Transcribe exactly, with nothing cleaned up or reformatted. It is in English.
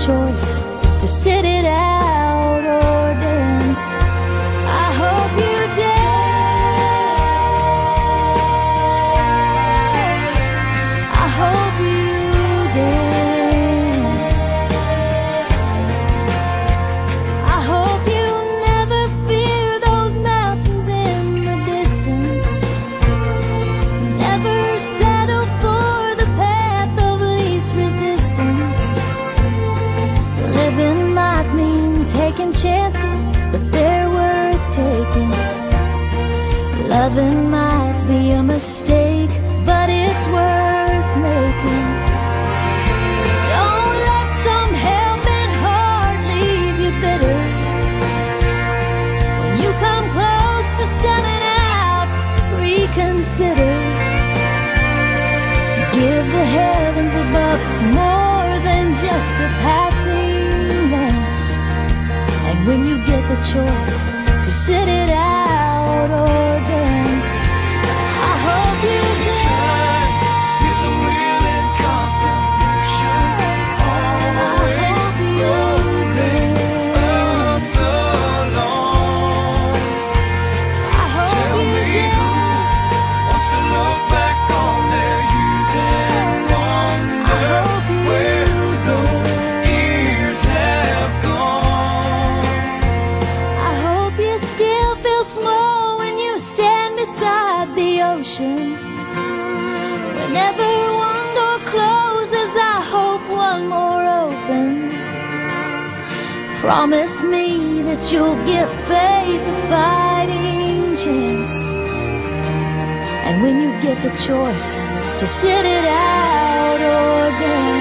choice to sit it out or dance. I hope you dance. I hope you dance. I hope you never fear those mountains in the distance. Never settle for the path of least resistance. Living might mean taking chances, but they're worth taking. Loving might be a mistake, but it's worth making. Don't let some helping heart leave you bitter. When you come close to selling out, reconsider. Give the heavens above more than just a passing glance. And when you get the choice to sit it out or dance, I hope you dance. Is a real and constant motion. I hope you dance. Alone. I hope Tell you me dance. wants to look back on their years and wonder I hope you where those years have gone. I hope you still feel small when you stand beside the ocean. Whenever one door closes, I hope one more opens. Promise me that you'll give faith a fighting chance. And when you get the choice to sit it out or dance,